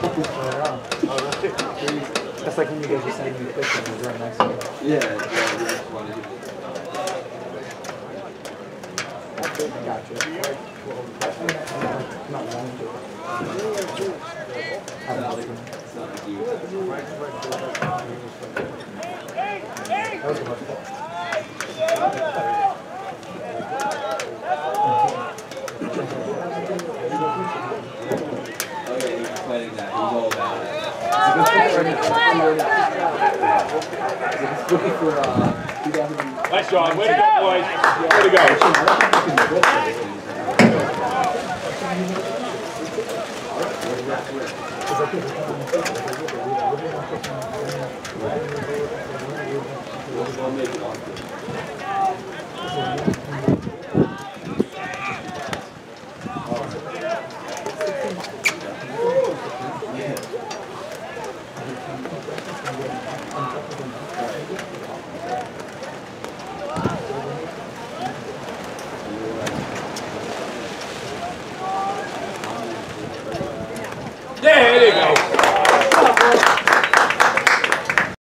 That's like when you guys are sending me pictures and right next to me. Yeah. Gotcha. Not long to that was a much fun. Okay, he's fighting that. He's all about it. Looking for 2000. Nice job. Way to go, boys. Way to go. There you go.